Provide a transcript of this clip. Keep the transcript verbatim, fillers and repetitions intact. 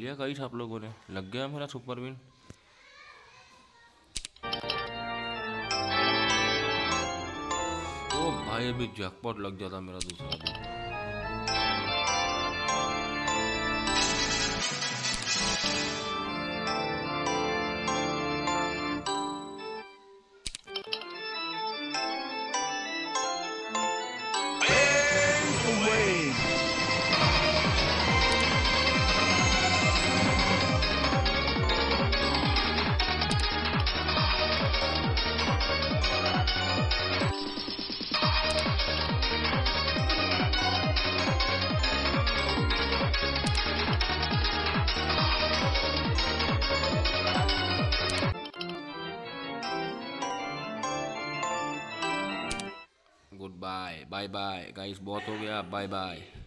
लिया गाइस आप लोगों ने, लग गया मेरा सुपर विन। ओ भाई अभी जैकपॉट लग जाता मेरा दूसरा भी। Goodbye, bye bye guys, बहुत हो गया, बाय बाय।